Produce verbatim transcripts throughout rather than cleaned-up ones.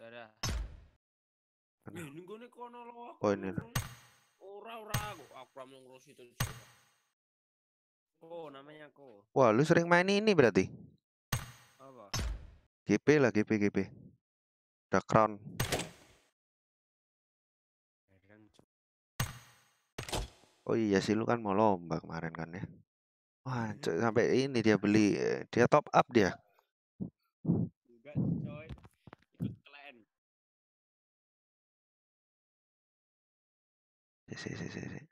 Dadah. Mana? Eh, nunggu nih kono lo. Oh ini. Ora-ora aku aku belum ngurus itu. Oh, namanya aku. Wah, lu sering main ini berarti? Apa? G P lah, G P, G P. The Crown. Oh iya sih, lu kan mau lomba kemarin kan ya. Wah, sampai ini dia beli, dia top up dia. Enggak, coy. Ikut klan. Si, si, si, si.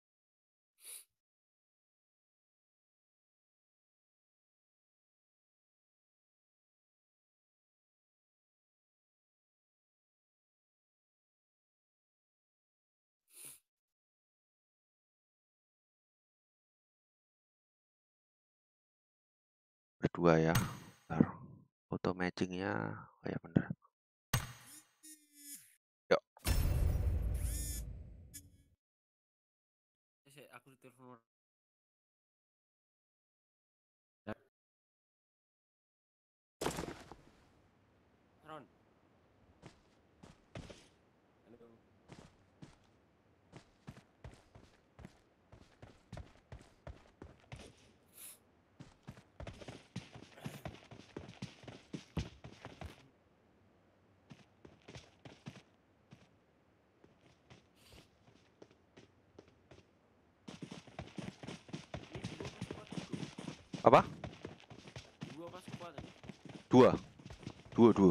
Berdua ya. Bentar. Foto matchingnya, oh ya bener. Yuk. Aku telepon. Ron. Halo. Apa? Dua pas kuat. Dua. Dua, dua.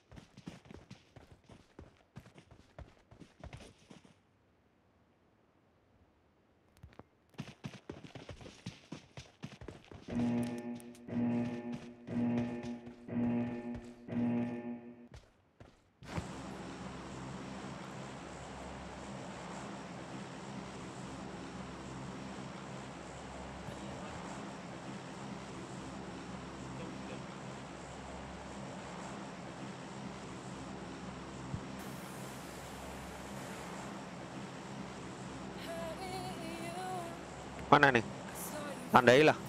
Mana nih? Tandai lah.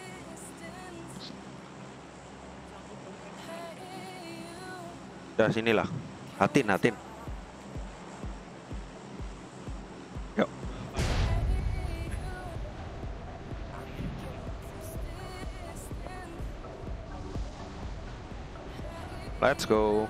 Udah sinilah. Hatin, hatin. Yuk. Let's go.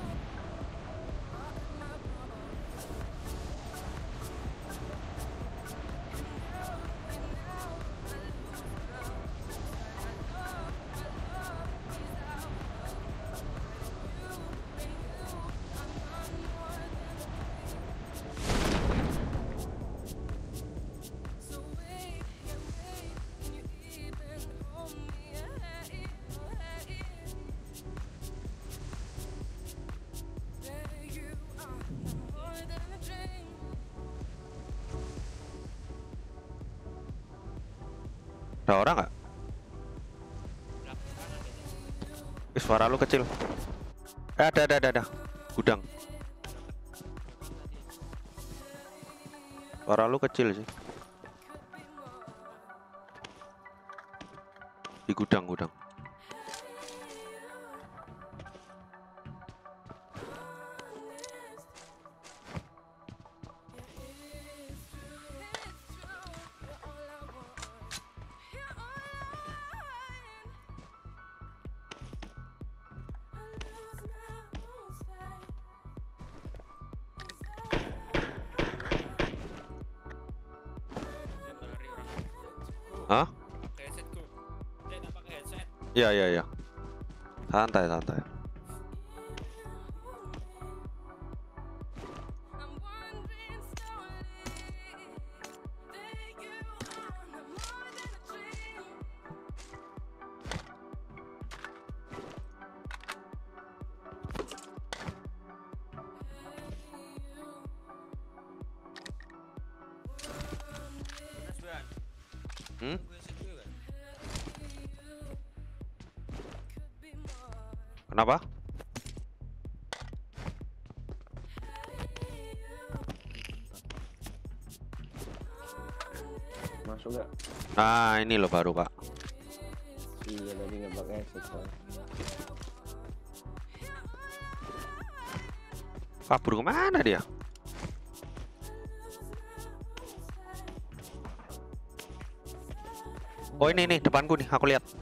Ada orang nggak? Suara lu kecil. Eh, ada, ada, ada, ada. Gudang. Suara lu kecil sih. Di gudang, gudang. Hah? Headsetku. Saya tak pakai headset. Iya, iya, iya. Santai, santai. Hmm? Kenapa? Masuk gak? Nah, ini loh baru, Pak. Iya, tadi nggak pakai headset. Kabur kemana dia? Oh ini nih depanku nih, aku lihat.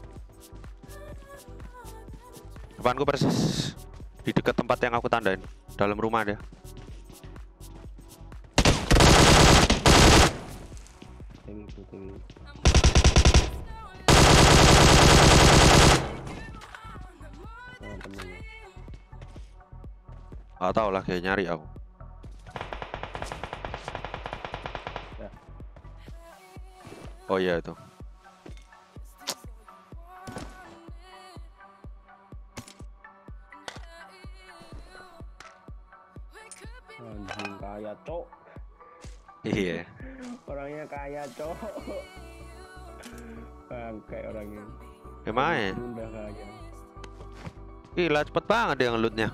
Depanku persis di dekat tempat yang aku tandain, dalam rumah dia. Thank you, thank you. Nah, temennya. Gak tau lah, kayak nyari aku. Ya. Oh iya itu. Anjing kaya cok. Iya. Orangnya kaya cok. Bangkai orangnya. Gimana? Udah kaya. Gila cepet banget dia ngelootnya.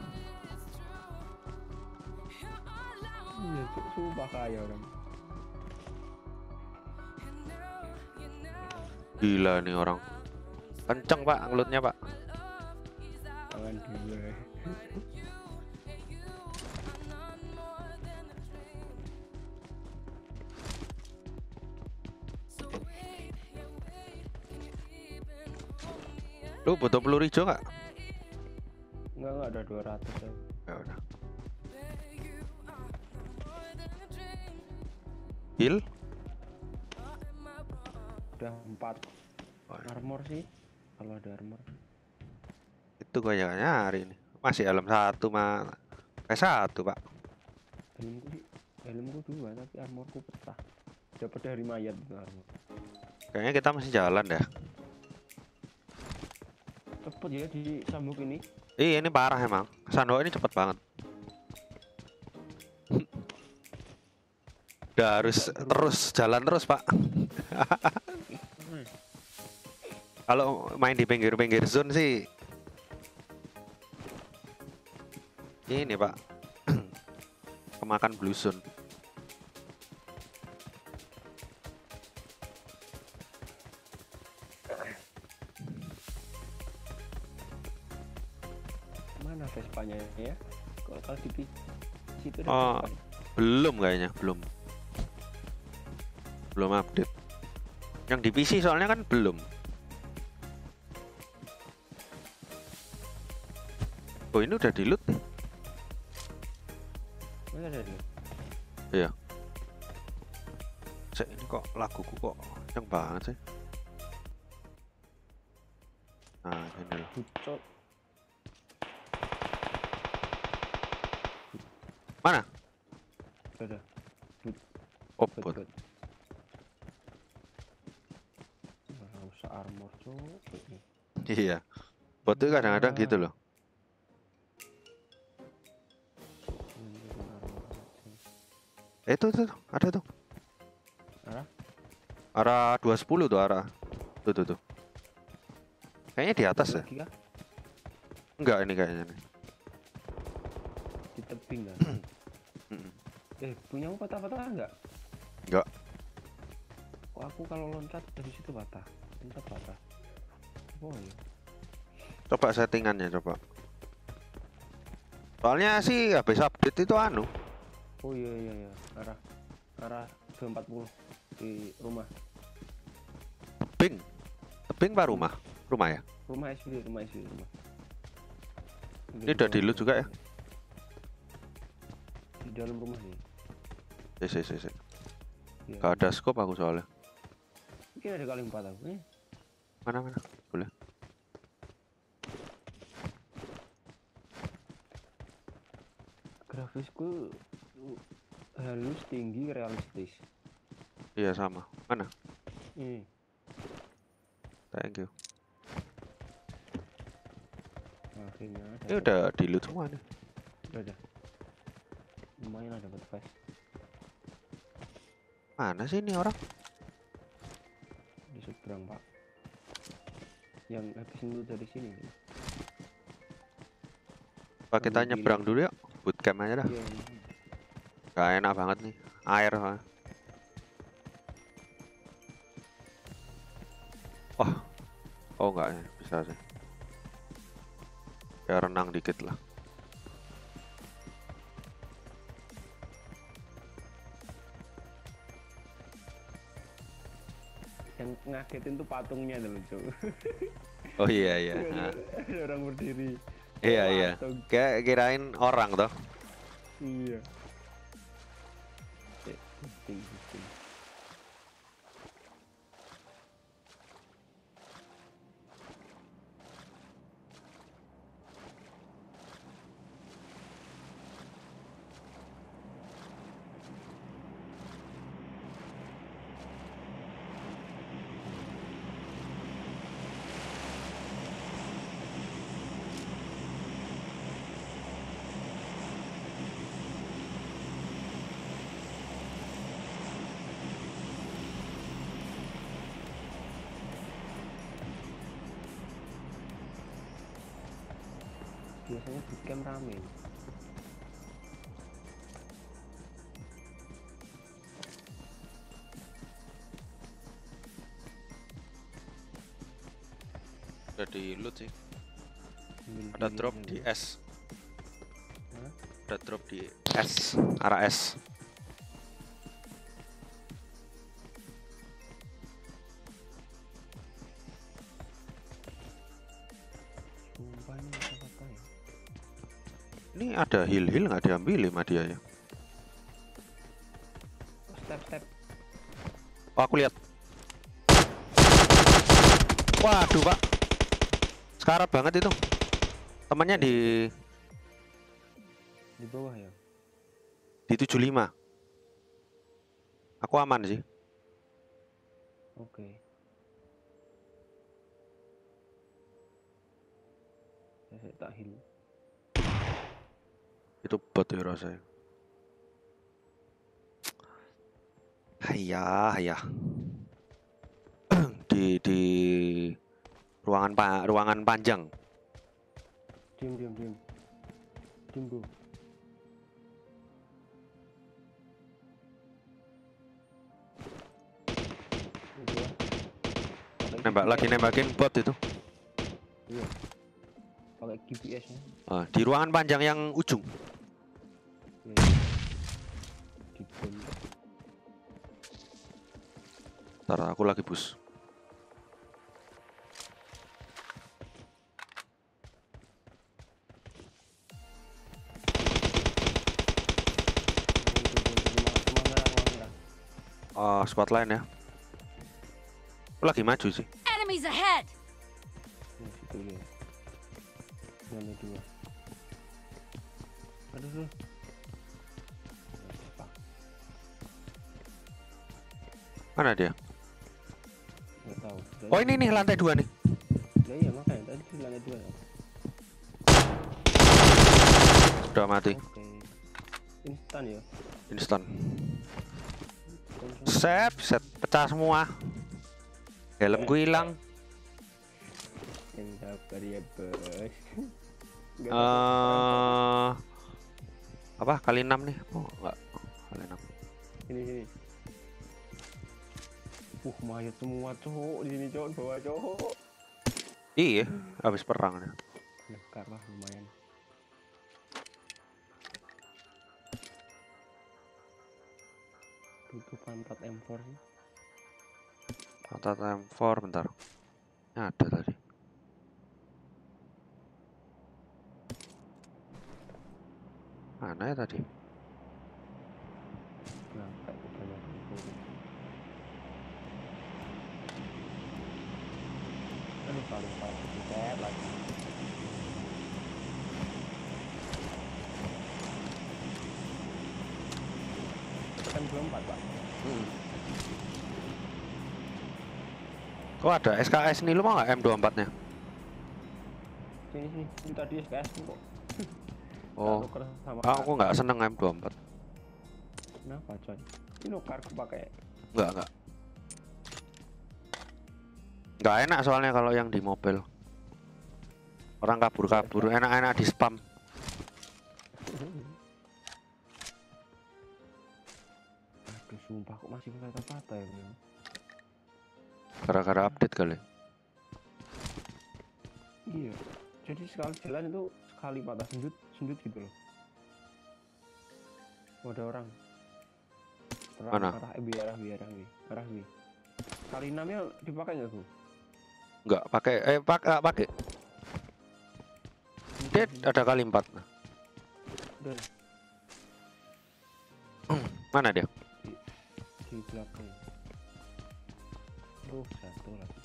Iya cok, sumpah kaya orang. Gila nih orang. Kenceng pak ngelootnya pak. Tangan gue. Lu butuh peluru hijau nggak? Enggak, enggak ada dua ratus ya. Ya udah. Heal? Udah empat. Oh, Armor sih, kalau ada armor. itu gue yang nyari nih. Masih helm satu mah. Kayak satu pak. Helmku sih, helmku dua tapi armorku pecah. Dapat dari mayat itu armor. Kayaknya kita masih jalan dah. Cepet ya di sambuk ini. Iya ini parah emang. Sandok ini cepet banget. Udah harus terus jalan terus pak. Kalau main di pinggir-pinggir zone sih ini pak. Kemakan blue zone. Mana Vespanya ya? Kalau kalau di pi- situ ada Oh, Vespa. belum kayaknya, belum. Belum update. Yang di P C soalnya kan belum. Oh, ini udah di loot nih. Mana ada dia? Iya. Cek, ini kok laguku kok kenceng banget sih. Nah, ini loh. Bucot. Mana? Ada. Oh, Bot, bot. bot. Nggak usah armor cok. Ini. Iya. Bot itu kadang-kadang gitu loh. Ini bukan armor aja. Eh, itu tuh, ada tuh. Arah? Arah dua sepuluh tuh arah. Tuh, tuh, tuh. Kayaknya di atas ya. Lagi kah? Enggak ini kayaknya nih. Di tebing kan? Mm-mm. Eh, punyamu patah-patah enggak? Enggak. Kok aku kalau loncat dari situ patah? Loncat patah. Oh ya. Coba settingannya coba. Soalnya sih habis update itu anu. Oh iya iya iya. Arah arah dua empat puluh di rumah. Tebing. Tebing apa rumah? Rumah ya? Rumah S V, rumah S V, rumah. Ini udah di loot juga ya? Di dalam rumah nih. Eh, sih, sih, sih. Ya, Gak ada scope aku soalnya. mungkin ada kali empat aku. Eh, Mana mana? Boleh. grafisku uh, halus, tinggi, realistis. Iya sama. Mana? Ini. Thank you. Akhirnya ada. Ini udah di loot semua nih. Udah ada. Lumayan lah dapat vest. Mana sih ini orang? Di seberang pak. Yang habisin dulu dari sini. Pak kita Ambil nyebrang pilih. dulu yuk. Bootcamp aja dah. Iya. Gak enak banget nih. Air soalnya. Wah. Oh enggak ya. Bisa sih. Ya renang dikit lah. Yang ngagetin tuh patungnya tuh lucu. Oh iya iya. Ada Nah, ada orang berdiri. iya Oh, iya. patung. Kayak kirain orang toh. Iya. Eh, pusing, pusing. Biasanya bootcamp rame. Udah di loot sih. Ambil Ada kiri drop aja di dulu. S. Hah? Ada drop di S, arah S. Sumpah ini kata-kata ya. Ini ada heal-heal nggak diambil sama dia ya? Oh, step step. Oh, aku lihat. Waduh, Pak. Sekarat banget itu. Temannya di Di bawah ya. di tujuh puluh lima. Aku aman sih. Oke. Saya, saya tak heal. Itu bot ya rasanya. Hayah, hayah. di di ruangan pa, ruangan panjang. Diam diam diam. Diam bro. Itu ya. Pakai Nembak lagi G P S. nembakin bot itu. Iya. Pakai G P S-nya. Ah, di ruangan panjang yang ujung. Iya. Di bom. Ntar aku lagi bus. Oh, squad lain ya. Aku lagi maju sih. Enemies ahead! Nah, situ ya. Mana dua. Aduh, aduh. Apa? Mana dia? Nggak tahu. Oh, ini nih lantai dua nih. Nah, iya makanya tadi di lantai dua ya. Udah mati. Oke. Instan ya. Instan. Konsumsi. Set, set pecah semua. Helmku hilang. Yang sabar ya bos. Nggak Eh ada apa kali enam nih? Oh, enggak. Kali enam. Sini sini. Uh, mayat semua cowok di sini cowok bawa cowok. Iya, habis perang nih. Lekar lah lumayan. Butuh pantat M empat sih. Pantat M empat bentar. Ini ada tadi. Mana ya tadi? Kenapa itu banyak itu? Aduh paling paling kecet lagi. Kan belum empat pak. Hmm. Kok ada S K S nih, lu mau nggak M dua puluh empat-nya? Sini sini. Ini tadi S K S kok. Oh, Tak tuker sama ah, aku nggak seneng M dua puluh empat. Kenapa coy? Ini nukar aku pakai. Nggak, nggak. Nggak enak soalnya kalau yang di mobil. Orang kabur-kabur, enak-enak di spam. Aduh sumpah kok masih patah-patah ya bro. Gara-gara update kali. Iya. Jadi sekali jalan itu sekali patah sundut sundut gitu loh. Oh, ada orang. Terang, Mana? Arah eh, arah arah arah arah Kali enamnya dipakai nggak, Bu? Enggak pakai, eh pak, nggak pakai. Dia ada kali empat. Udah Mana dia? di belakang. Oh, satu lagi.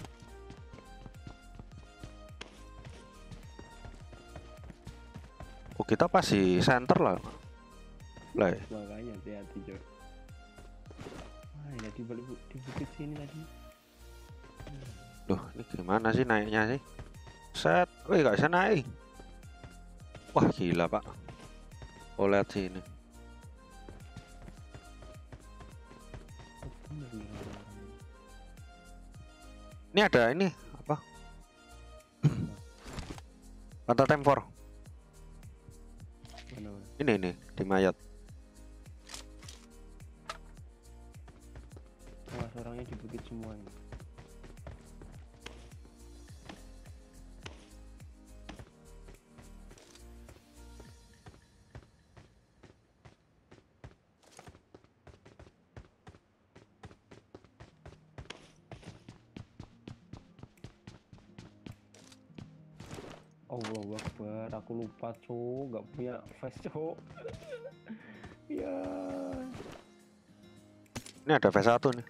Oh kita pasti center lah. Lah, ya. Makanya hati-hati, Cok. Wah, ya di balik bu- di bukit sini tadi. Loh, ini gimana sih naiknya sih? Set, wih gak bisa naik. Wah gila pak. Oh lihat sini. Oh, bener nih orang-orang. Ini ada ini apa? Pantat tempor. Mana, mana? Ini nih di mayat. Awas orangnya di bukit semua ini. Allah Akbar, aku lupa, Cok, nggak punya face, Cok. Ya, Ini ada V satu nih.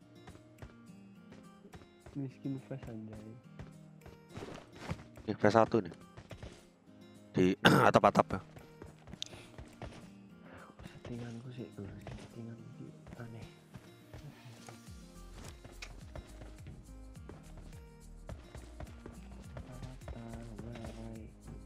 miskin face anjay. Ini V satu nih. Di atap-atap ya. Settinganku sih, tuh, settinganku sih aneh. Rata-rata, why?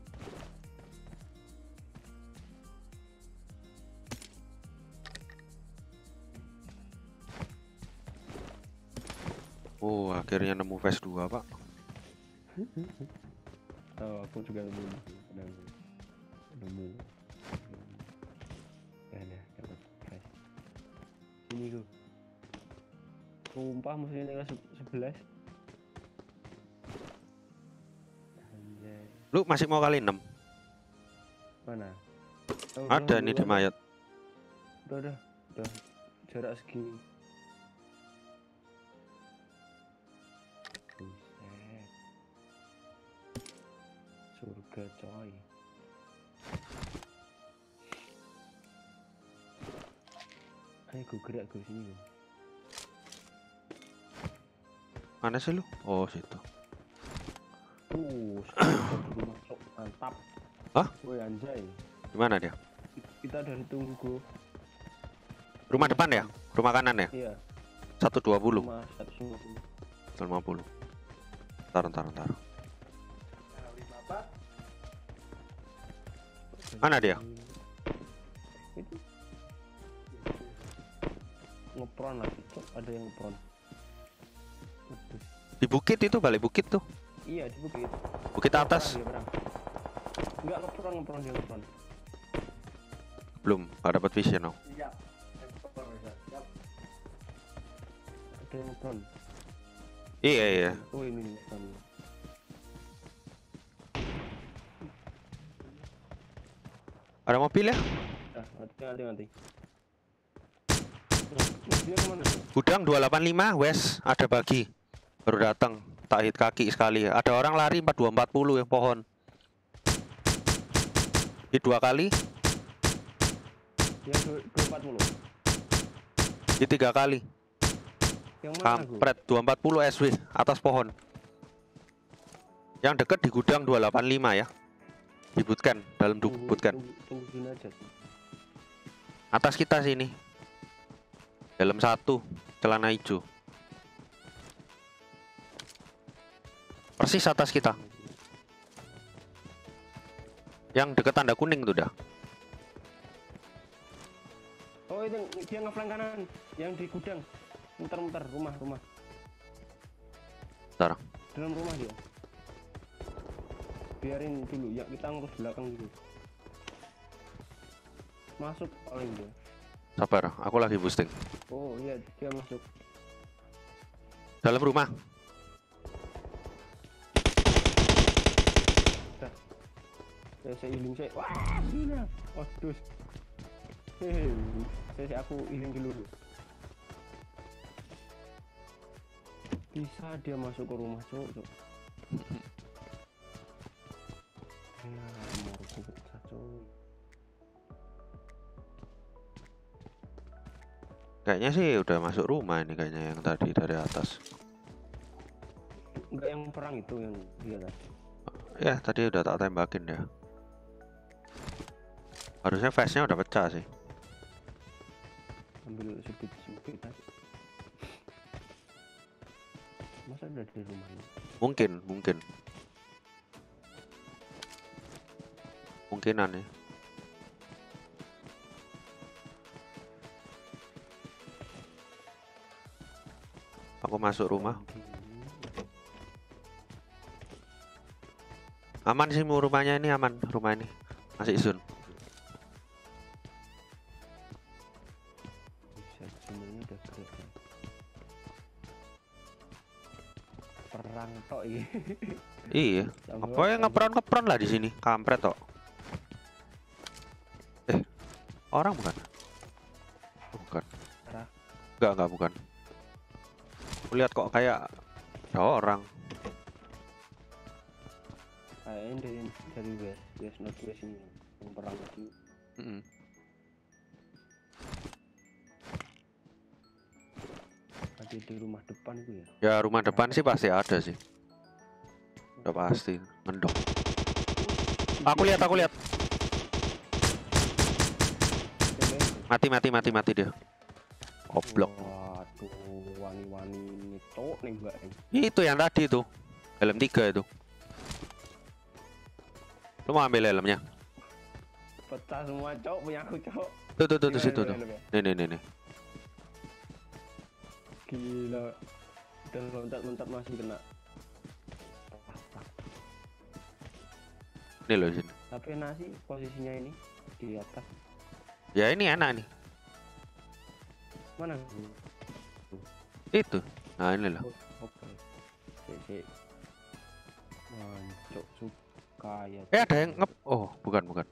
Oh akhirnya nemu V dua pak. Oh, aku juga nemu, nemu, nemu. Ya, ya, dapat face. Ini ku. Sumpah musuhnya tinggal se- sebelas. Anjay. Lu masih mau kali enam? Mana? Oh, Ada udah, nih udah, di mayat. Udah, udah, udah. Jarak segini. Buset. Surga coy. Ayo gue gerak gue sini gue. Mana sih lu? Oh situ. Tuh, surga dulu masuk, mantap. Hah? Woi anjay. Gimana dia? Kita dari tunggu gue. Rumah depan ya? Rumah kanan ya? Iya. seratus dua puluh. Rumah seratus lima puluh. seratus lima puluh. Ntar, ntar, ntar. Mana dia? Itu. Ngepron lagi, Cok. Ada yang ngepron. Waduh. Di bukit itu, balik bukit tuh. Iya, di bukit. Bukit atas. Perang dia, perang. Enggak ngepron, ngepron dia ngepron. Belum, gak dapat vision no. Iya. Ada yang ngepron. Iya, iya. Oh, ini nih ngepron. Ada mobil ya? Ah, nanti nanti nanti. Dia kemana? Gudang dua delapan lima, Wes. Ada bagi. Baru datang. Tak hit kaki sekali. Ada orang lari empat dua empat puluh yang pohon. Hit dua kali. Yang dua empat puluh. Hit tiga kali. Yang mana gue? Kampret dua empat puluh S W atas pohon. Yang dekat di gudang dua delapan lima ya. Di bootcamp, dalam du- Tunggu, bootcamp. tunggu, tunggu sini aja. Atas kita sini. Dalam satu, celana hijau. Persis atas kita. Yang dekat tanda kuning tuh dah. Oh, itu dia ngeflank kanan, yang di gudang. Muter-muter rumah, rumah. Bentar. Dalam rumah dia. Biarin dulu, ya kita ngurus belakang dulu. Masuk paling dia. Sabar, aku lagi boosting. Oh iya, dia masuk. Dalam rumah. Saya saya healing saya. Wah, gila. Waduh. Hehe. Saya, saya aku healing dulu. bisa dia masuk ke rumah cowok cok. Ya armorku pecah cok. Kayaknya sih udah masuk rumah ini kayaknya yang tadi dari atas. Enggak yang perang itu yang dia tadi. Ya tadi udah tak tembakin ya. Harusnya face-nya udah pecah sih. Ambil sempit-sempit aja. Masa udah di rumah ini? Mungkin, mungkin. Mungkinan nih. Aku masuk rumah. Aman sih mu rumahnya ini, aman rumah ini. Masih isun. Bisa semuanya udah kelihatan. Perang tok ini. Iya. Apa yang ngepron-ngepron lah di sini? Kampret tok. Eh, orang bukan? Bukan. Arah. Enggak, enggak bukan. Lihat kok kayak ada orang. Kayaknya dari dari west, west north west ini yang perang tadi. Mm-mm. Tadi di rumah depan itu ya. Ya rumah depan sih pasti ada sih. Udah pasti mendok. Aku lihat, aku lihat. Mati, mati, mati, mati dia. Goblok. Waduh, wani-wani ini cowok nih mbak. Itu yang tadi tuh. Helm tiga itu. Lu mau ambil helmnya? Pecah semua cowok punya aku cowok. Tuh, tuh, tuh, tuh, Gimana situ tuh tuh. helmnya? Nih, nih, nih, nih. Gila. Dan loncat-loncat masih kena. Ini loh sini. Tapi nasi posisinya ini di atas. Ya ini enak nih. Mana? Itu. Nah ini loh. Oh, oke. Sik, sik. Mancok suka ya. Eh ada yang ngep. Oh bukan bukan.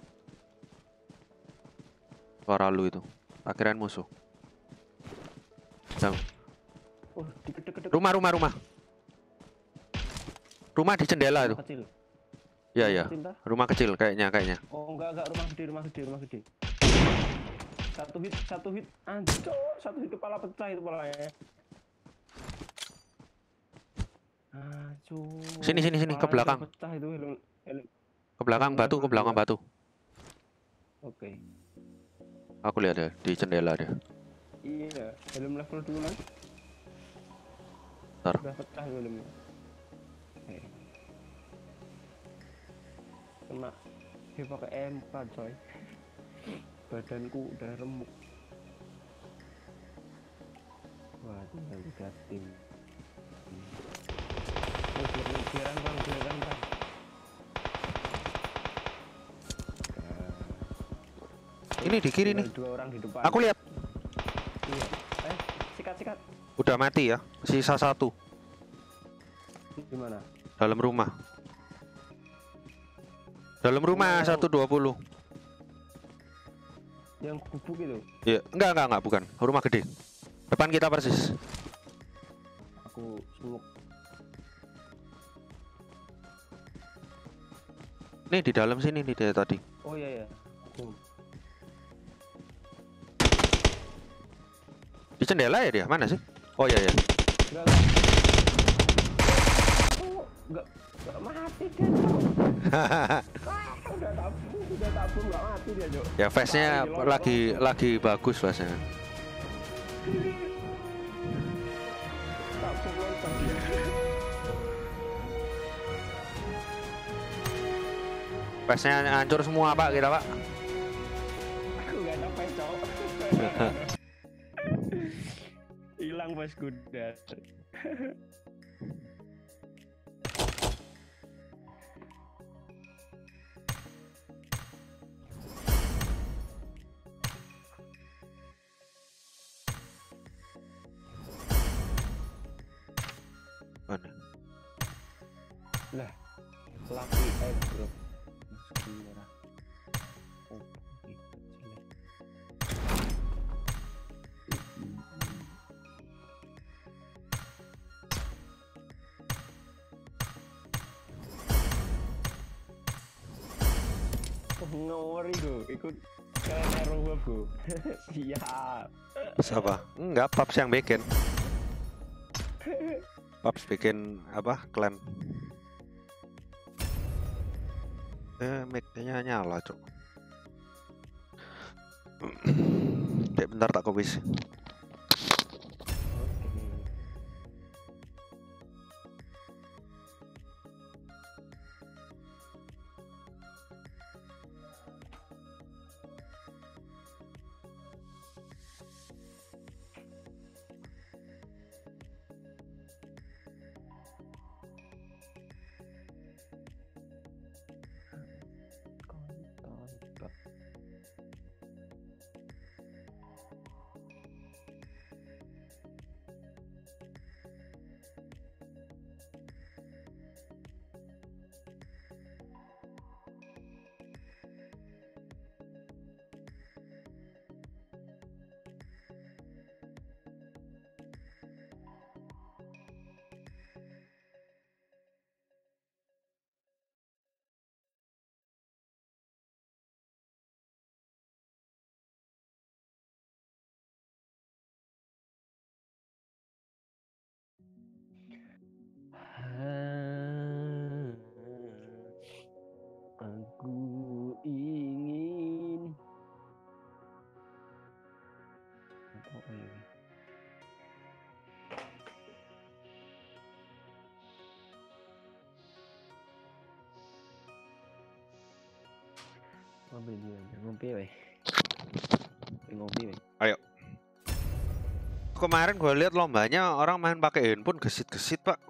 Suara lu itu. Akhiran musuh. Jam. Oh, deket-deket. Rumah rumah rumah. Rumah di jendela itu. Kecil. Ya Rumah ya. kecil, dah? Rumah kecil kayaknya kayaknya. Oh enggak enggak rumah gede rumah gede rumah gede. Satu hit satu hit anjir satu hit kepala pecah itu kepalanya. Aduh. Sini sini sini ke kepalanya belakang. Pecah itu helm, helm. Ke belakang batu ke belakang batu. Oke. Aku lihat ya di jendela dia. Iya, helm level dua kan. Ntar. Udah pecah helmnya. Oke. Kena dia pakai M empat coy. Badanku udah remuk. Wah, tinggal tiga tim. Oh, kira-kira bang, kira-kira bang. Ini di kiri nih. Dua orang di depan. Aku lihat. Iya. Eh, sikat-sikat. Udah mati ya. Sisa satu. Di mana? Dalam rumah. Dalam rumah Yang- satu dua puluh. Yang gubuk itu. Iya, enggak enggak enggak bukan. Rumah gede. Depan kita persis. Aku smoke. Nih di dalam sini nih dia tadi. Oh iya ya. Aku Di jendela ya dia? Mana sih? Oh iya ya. enggak enggak. Oh, enggak enggak mati dia, Cok. Ah, udah tabung, udah tabung enggak mati dia, Cok. Ya face-nya lagi lagi bagus face-nya. Tabung loncat dia. Face-nya hancur semua Pak kita Pak. Aku enggak ada face, Cok. Hilang face kuda. Mana? Lah, laki eh bro. Masuk merah. Oh, ini jelek. ngawur iku, ikut kalian error gua bro. Siap. Siapa? Enggak, Paps yang bikin. Paps bikin apa? Clan. Eh, mic-nya nyala, Cok. Dek, bentar tak kopi sih. Aku ingin apa ini? Ngopi dia, ngopi weh. Ngopi weh. Ayo. Kemarin gue lihat lombanya orang main pakai handphone gesit-gesit, Pak.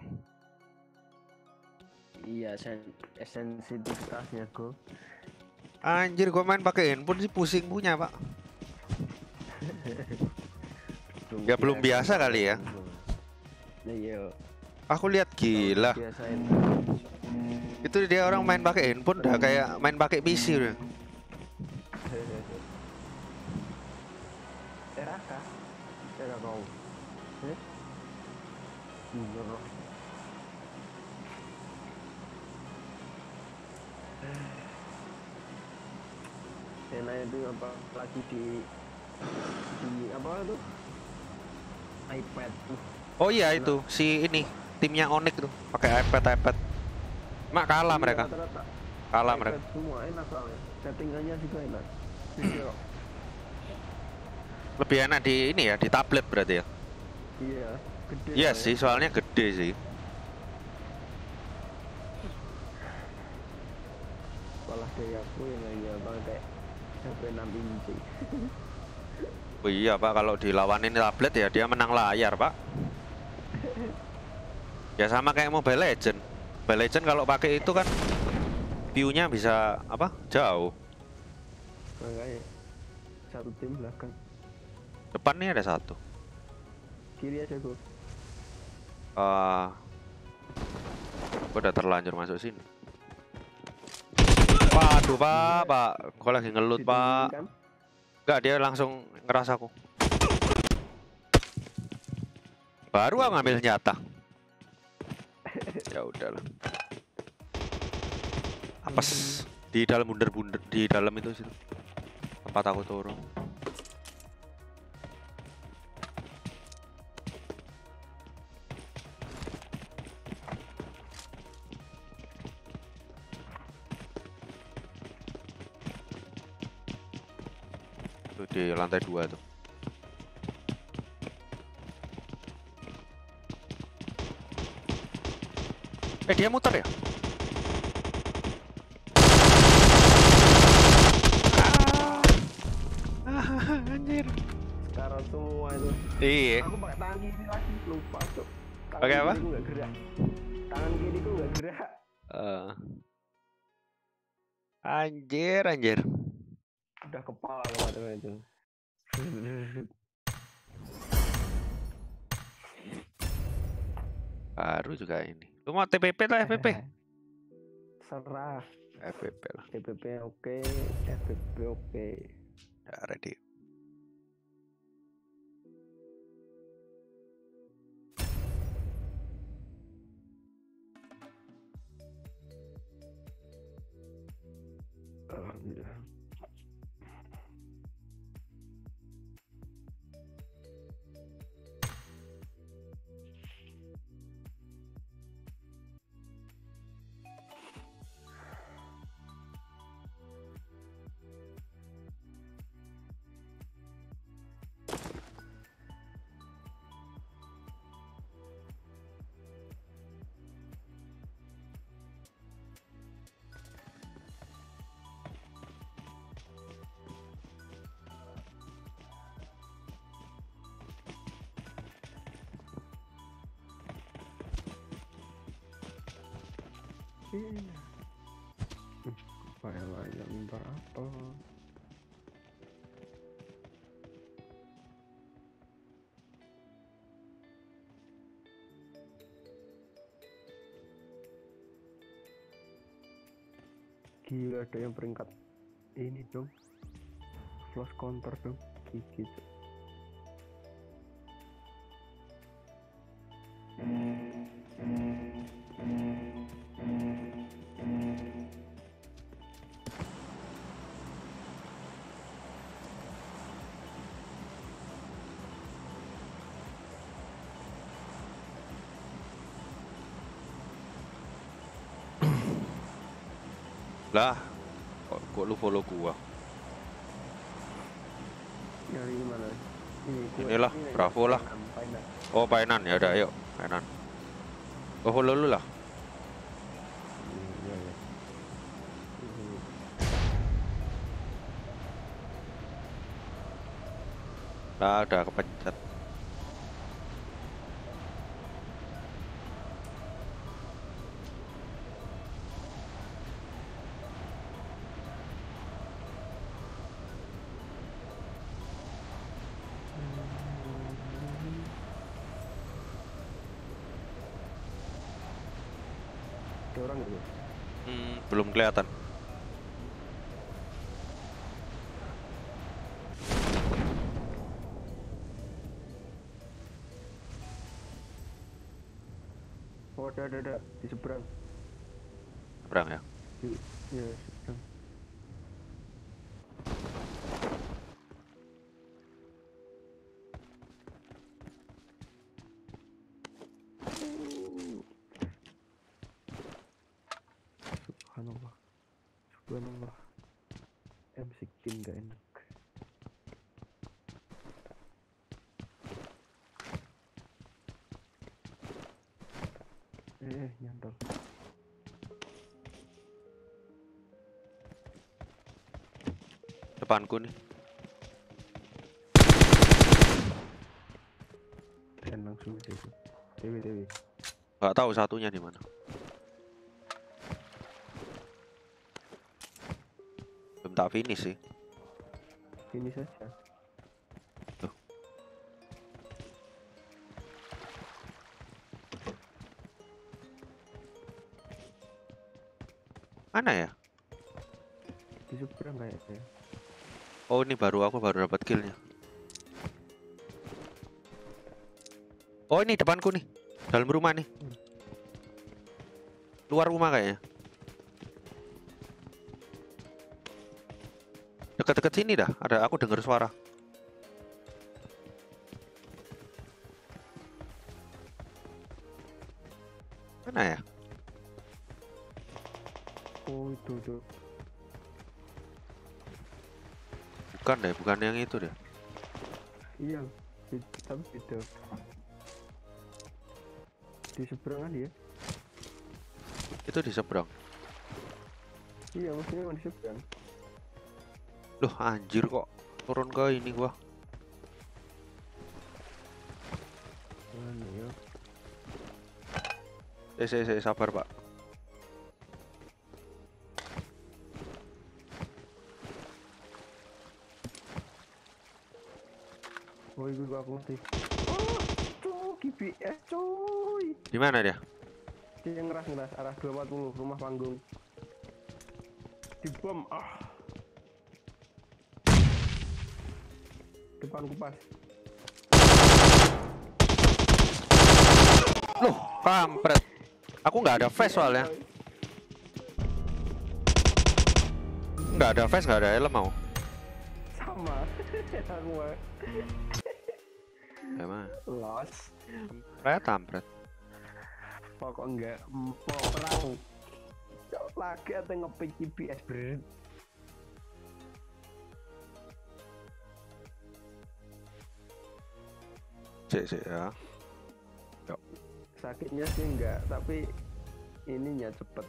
Iya, sen sensitivitasnya go. Anjir, gue main pakai handphone sih pusing punya, Pak. Ya belum biasa kali ya. Nah, iya. Aku lihat gila. Biasain. Itu dia orang main pakai handphone udah kayak main pakai P C udah. Teraka. Teraka kau. Eh? Bener. Enak itu apa lagi di di apa itu iPad tuh. Oh iya itu si ini timnya Onyx tuh pakai iPad iPad. Mak kalah Iya, mereka. rata-rata Kalah iPad mereka. semua enak soalnya settingannya juga enak. Iya. Lebih enak di ini ya di tablet berarti ya. Iya, gede. Iya soalnya. sih soalnya gede sih. Malah kayak aku yang hanya pakai H P enam inci. Oh iya Pak, kalau dilawanin tablet ya dia menang layar Pak. Ya sama kayak Mobile Legend. Mobile Legend kalau pakai itu kan view-nya bisa apa? Jauh. Makanya satu tim belakang. Depan nih ada satu. Kiri aja gua. Uh, udah terlanjur masuk sini. Waduh Pak, Pak, gua lagi ngelut Pak. Kan? Enggak, dia langsung ngeras aku. Baru aku ngambil senjata. Ya udahlah. Apes di dalam bunder-bunder di dalam itu situ. Tempat aku turun. Tuh di lantai dua tuh. Eh dia muter ya? Ah, anjir. Sekarang semua itu. Iya. Aku pakai tangan kiri lagi lupa tuh. Tangan Pakai apa? kiriku nggak gerak. Tangan kiriku nggak gerak. Uh. Anjir, anjir. Udah kepala kemarin itu. Baru juga ini. Lu mau T P P atau F P P? Serah. F P P lah. T P P oke, F P P oke. Ya, ready. Alhamdulillah. Iya. Apa yang lain minta apa? Gila, ada yang peringkat ini dong, close counter dong, gigi. Lah, kok, kok lu follow gua? Nyari mana? Ini gua, Inilah, ini Bravo lah. Painan, Painan. Oh, Painan ya udah, ayo, Painan. Gua follow lu lah. Iya, iya. Ini. Lah, udah kepencet. Ada orang nggak? Hmm, belum kelihatan. Oh, ada, ada, ada di seberang. Seberang ya. Di, ya, seberang. Subhanallah, subhanallah. M skin gak enak. Eh, nyantol. Depanku nih. Dan langsung aja itu. Dewi, Dewi. Nggak tahu satunya di mana. Belum tak finish sih. Ini saja. Tuh. Mana ya? Di seberang kayaknya. Oh, ini baru aku baru dapat killnya. Oh, ini depanku nih. Dalam rumah nih. Luar rumah kayaknya. Dekat-dekat sini dah. Ada, aku dengar suara. Mana ya? Oh, itu tuh. Bukan deh, bukan yang itu deh. Iya, di- tapi beda. Di seberang kan ya? Itu di seberang. Iya, maksudnya emang di seberang. Loh, anjir kok turun ke ini gua. Mana ya? Eh, saya, saya sabar, Pak. Oh, itu aku ngerti. Oh, cuy, G P S, cuy. Di mana dia? Dia ngeras-ngeras arah dua empat puluh rumah panggung. Di bom, ah. Depan kupas. Loh, kampret. Aku nggak ada flash soalnya. Nggak ada vest, nggak ada helm mau. Sama. Aku mah Emang. los. Kampret, kampret. Pokok enggak mau perang. Cok lagi atau ngepick G P S berat. Cek cek ya. Sakitnya sih enggak, tapi ininya cepet.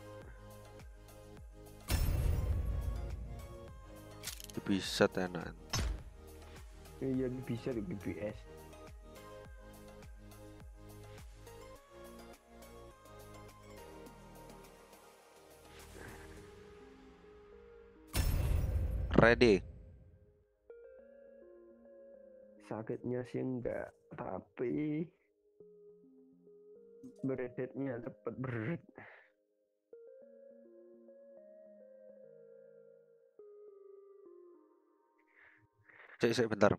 Bisa tenan. Iya bisa di G P S. Ready. Sakitnya sih enggak, tapi beredetnya cepet bered. Cek cek bentar.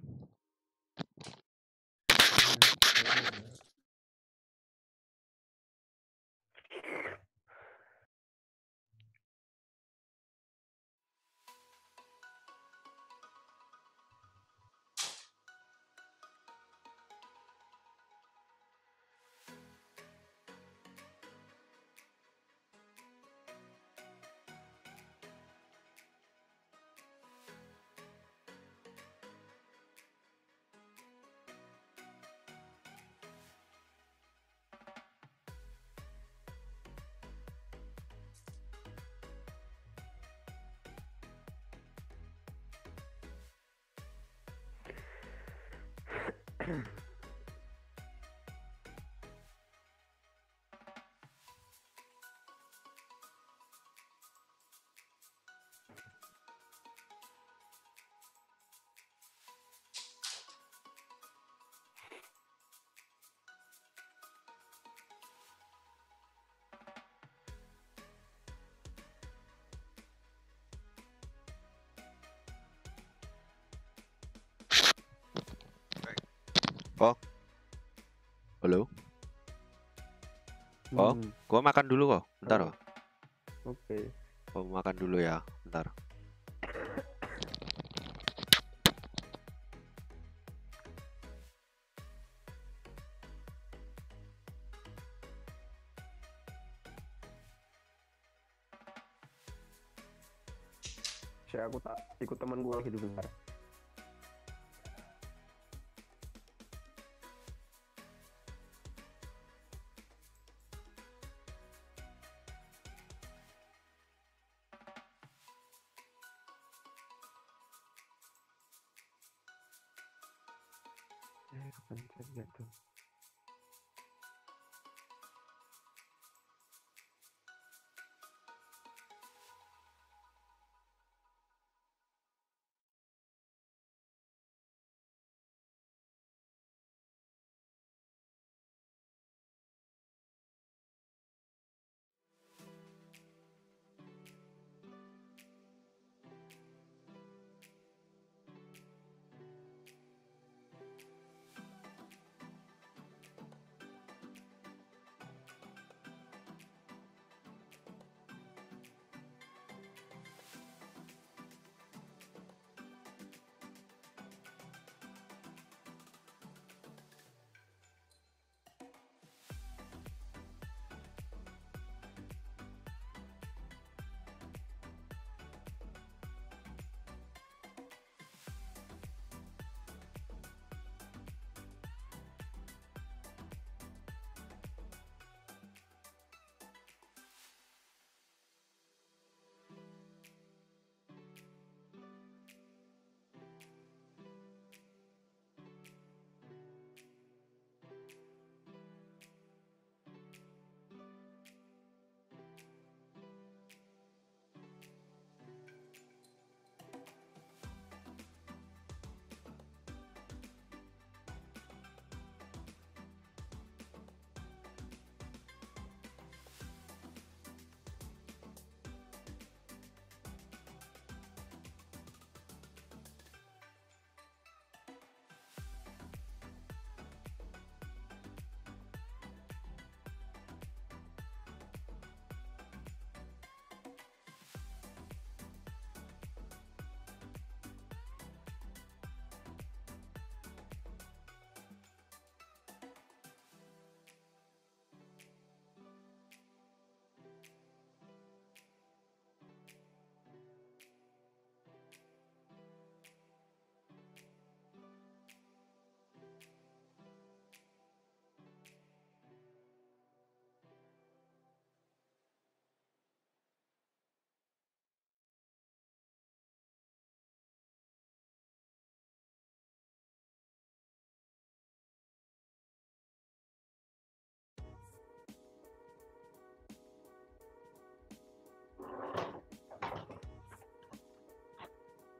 Oh. Halo. Oh, Hmm, gua makan dulu kok. Bentar Halo. kok. Oke. Gua makan dulu ya. Bentar. Saya aku tak ikut teman gue lagi dulu bentar. Eh, kapan saya lihat tuh?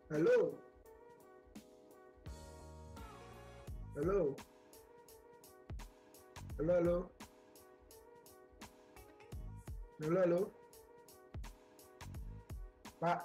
Halo. Halo. Halo, halo. Halo, halo. Pak.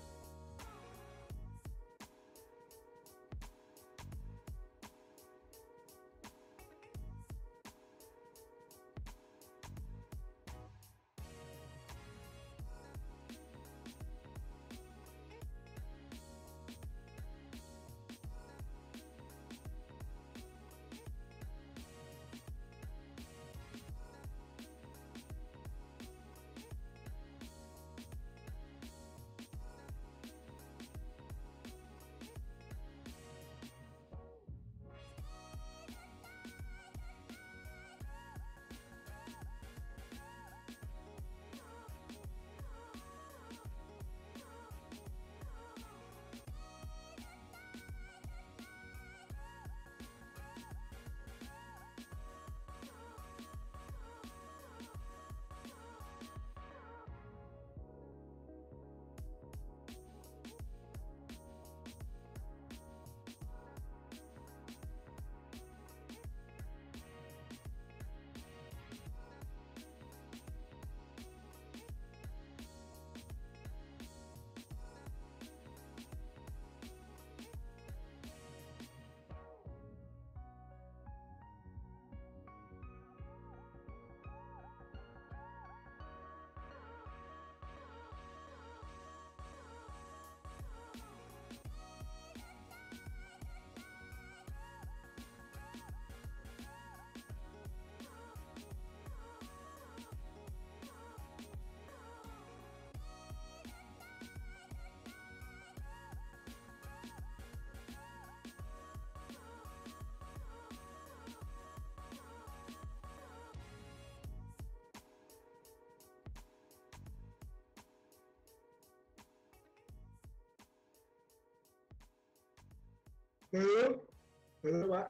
Halo. Halo, Pak.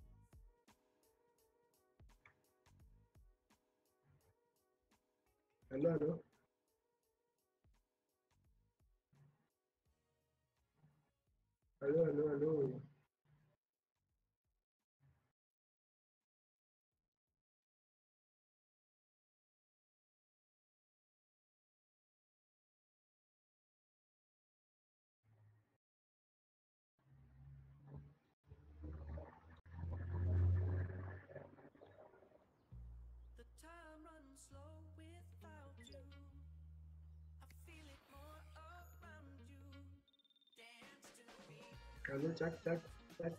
Halo, halo. Halo, halo, halo. The time runs slow without you. I feel it more around you. Dance to the beat, Halo, cek, cek, cek.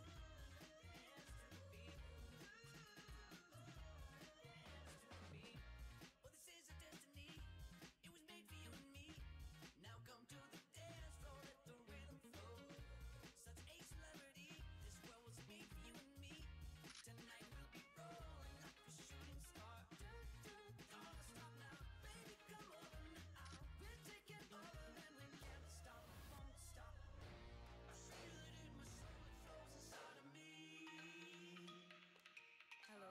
oh this is a destiny. It was made for you and me. Now come to the dance floor, let the rhythm flow. Such a celebrity, this world was made for you and me. Tonight we'll be rolling like a shooting star. Don't stop now, baby, come over now. We're taking over and we can't stop, won't stop. I feel it in my soul, it flows inside of me. Halo?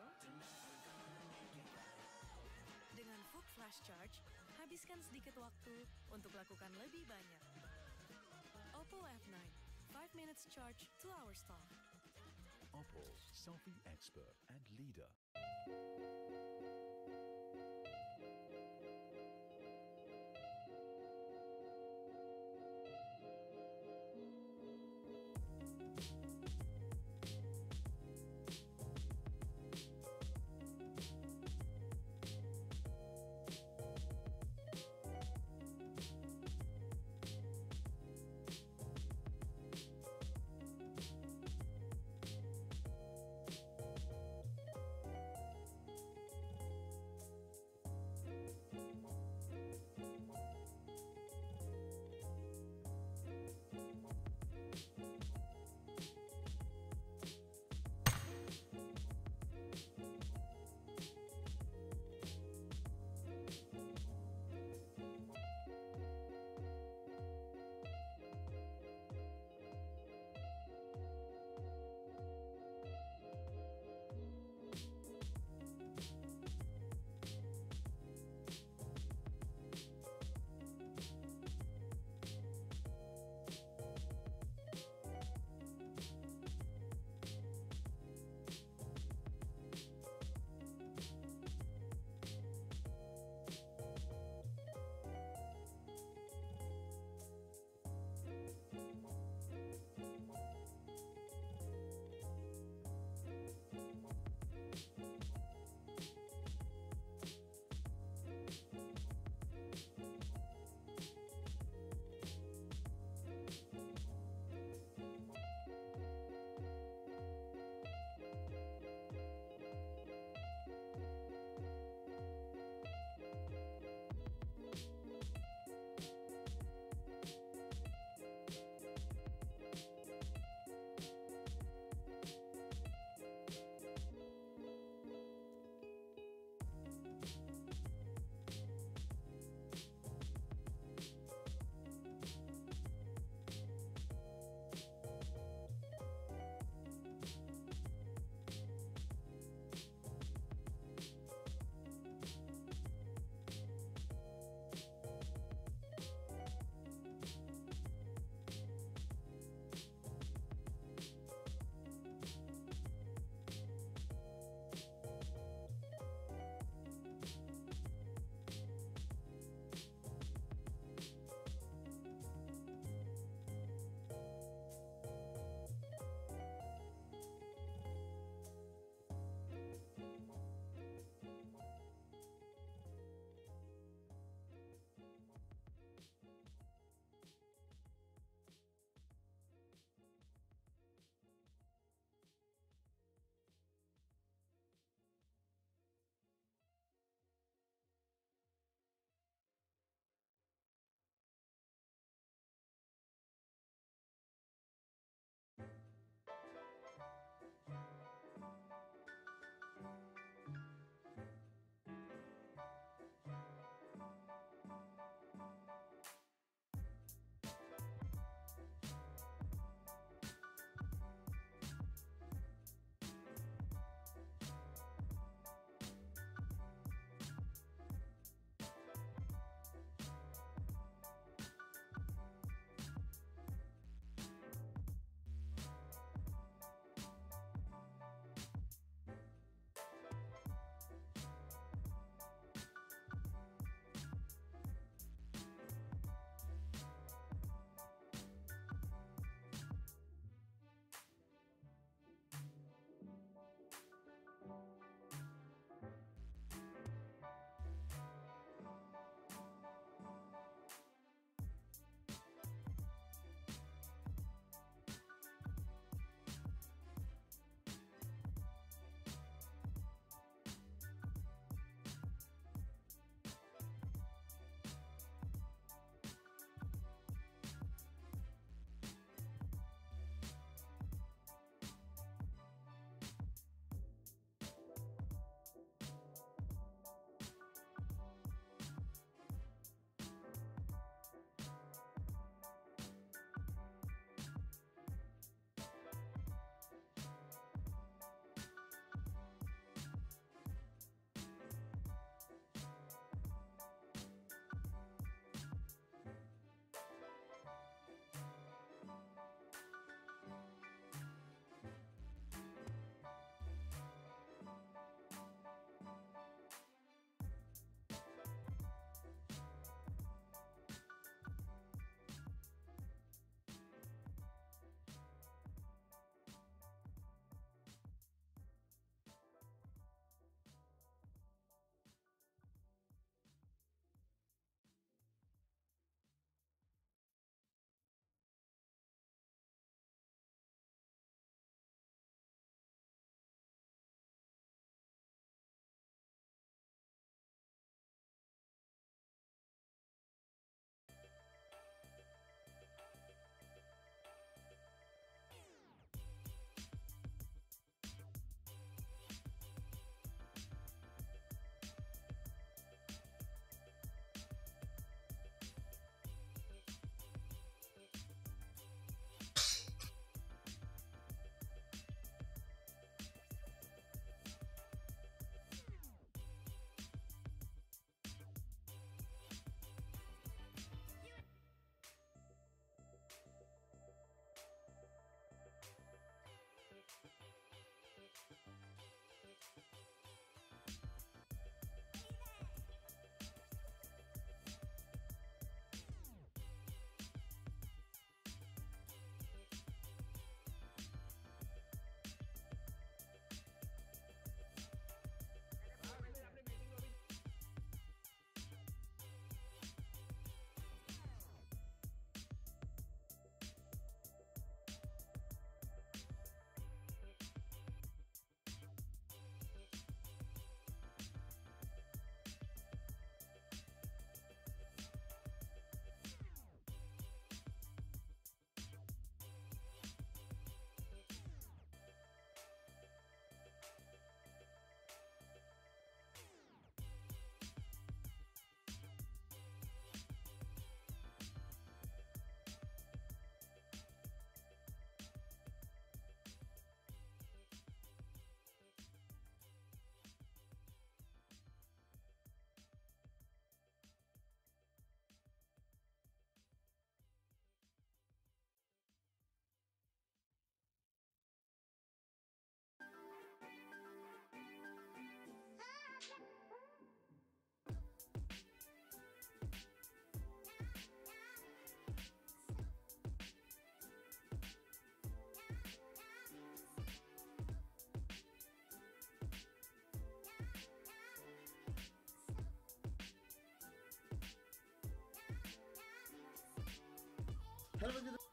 Dengan Food Flash Charge, habiskan sedikit waktu untuk lakukan lebih banyak. Oppo F nine, five minutes charge, two hours talk. Oppo, selfie expert and leader. Halo, begitu.